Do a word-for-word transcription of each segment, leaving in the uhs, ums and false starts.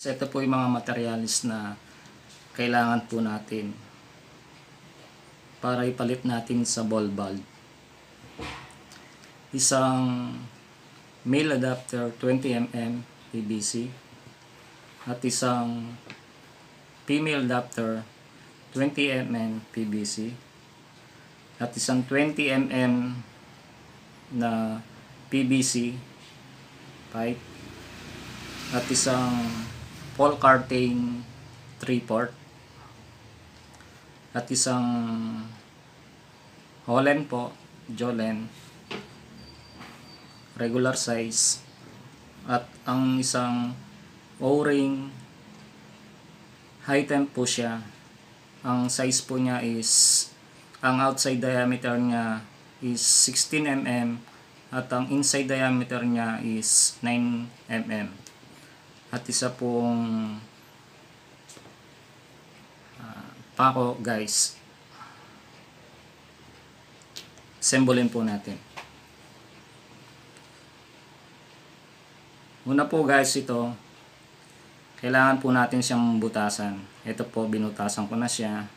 So, ito po yung mga materials na kailangan po natin para ipalit natin sa ball valve. Isang male adapter twenty millimeter P V C at isang female adapter twenty millimeter P V C at isang twenty millimeter na P V C pipe at isang Paul Cartain three port at isang Holland po, Jolene regular size at ang isang O-ring high temp po siya. Ang size po niya is, ang outside diameter niya is sixteen millimeter at ang inside diameter niya is nine millimeter. At isa pong uh, pako guys. Assemble po natin. Una po guys, ito kailangan po natin siyang butasan. Ito po, binutasan ko na siya.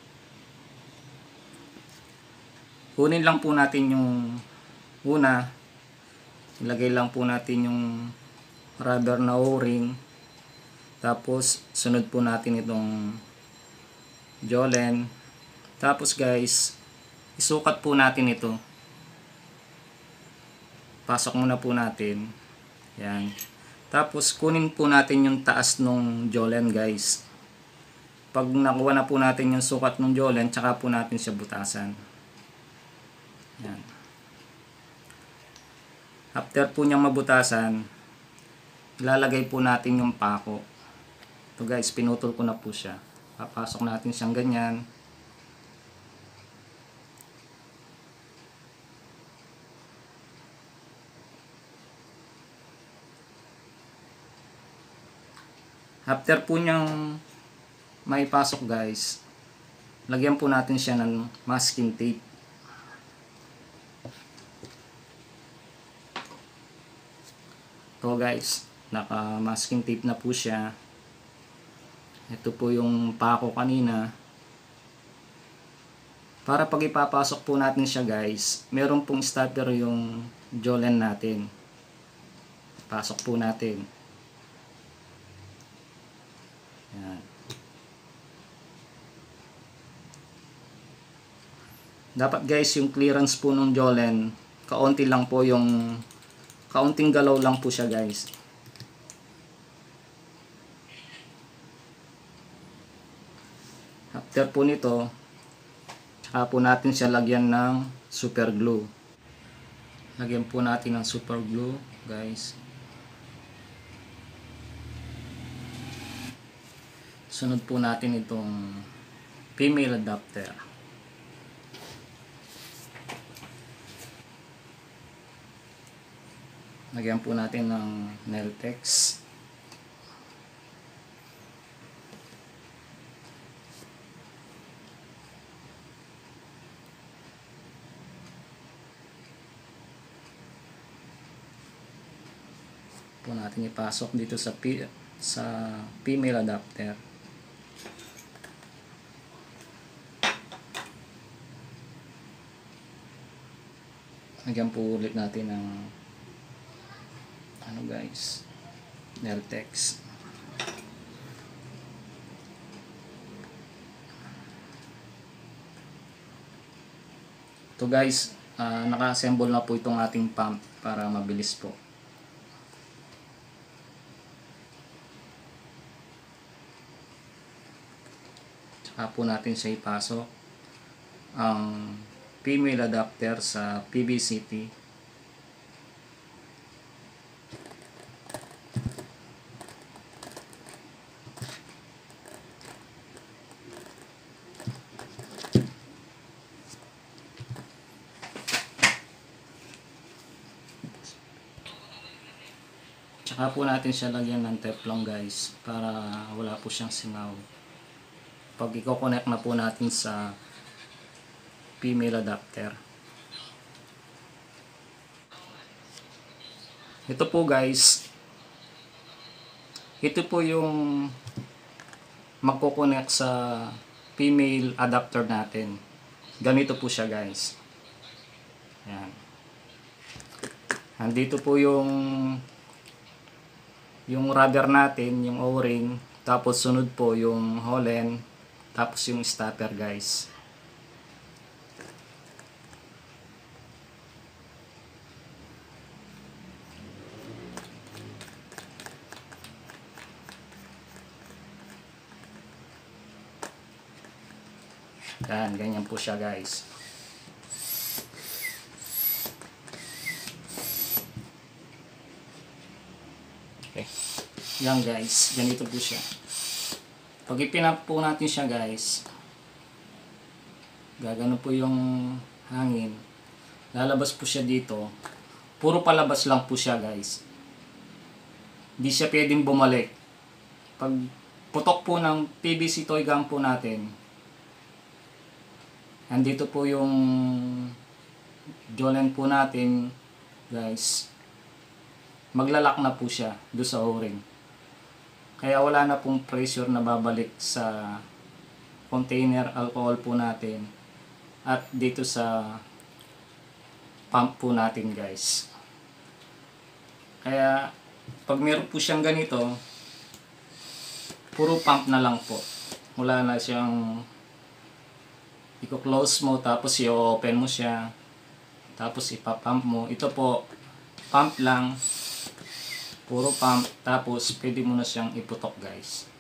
Kunin lang po natin yung una, ilagay lang po natin yung rubber na O-ring, tapos sunod po natin itong Jolene. Tapos guys, isukat po natin ito. Pasok muna po natin. Yan. Tapos kunin po natin yung taas nung Jolene guys. Pag nakuha na po natin yung sukat ng Jolene, tsaka po natin siya butasan. Yan. After po niyang mabutasan, ilalagay po natin yung pako. Ito guys, pinutol ko na po siya. Papasok natin siyang ganyan. After po niyang maipasok guys, lagyan po natin siya ng masking tape. Ito guys, naka masking tape na po siya. Ito po yung pako kanina. Para pag ipapasok po natin siya guys, meron pong starter yung Jolene natin. Pasok po natin. Yan. Dapat guys, yung clearance po ng Jolene, kaunti lang po yung, kaunting galaw lang po siya guys. After po nito, saka po natin siya lagyan ng super glue. Lagyan po natin ng super glue guys. Sunod po natin itong female adapter. Lagyan po natin ng Nailtex. Po natin ipasok dito sa sa female adapter. Lagyan po ulit natin ng ano guys, Nailtex. Ito guys, uh, naka-assemble na po itong ating pump para mabilis po. Tsaka po natin siya ipasok ang female adapter sa P V C T. Tsaka po natin siya lagyan ng Teflon guys, para wala po siyang singaw. Pag i-connect na po natin sa female adapter. Ito po guys, Ito po yung magkoconnect sa female adapter natin. Ganito po siya guys. Yan. Andito po yung yung rubber natin, yung O-ring, tapos sunod po yung Holland, tapos yung stopper guys. Yan, ganyan po siya guys. Okay. Yan guys, ganito po siya. Pag ipinap po natin siya guys, gagano po yung hangin. Lalabas po siya dito. Puro palabas lang po siya guys. Hindi siya pwedeng bumalik. Pag putok po ng P V C toy gun po natin, andito po yung Jolene po natin guys, maglalak na po siya do sa O-ring. Kaya wala na pong pressure na babalik sa container alcohol po natin at dito sa pump po natin guys. Kaya pag meron po siyang ganito, puro pump na lang po. Wala na siyang i-close mo tapos i-open mo siya tapos ipapump mo. Ito po pump lang, puro pump, tapos pwede mo na siyang iputok guys.